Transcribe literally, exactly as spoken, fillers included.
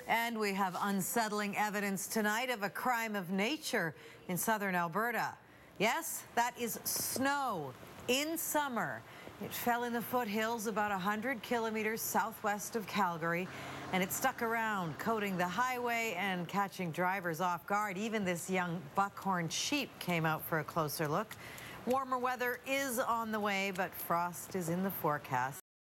And we have unsettling evidence tonight of a crime of nature in southern Alberta. Yes, that is snow in summer. It fell in the foothills about one hundred kilometers southwest of Calgary, and it stuck around, coating the highway and catching drivers off guard. Even this young buckhorn sheep came out for a closer look. Warmer weather is on the way, but frost is in the forecast.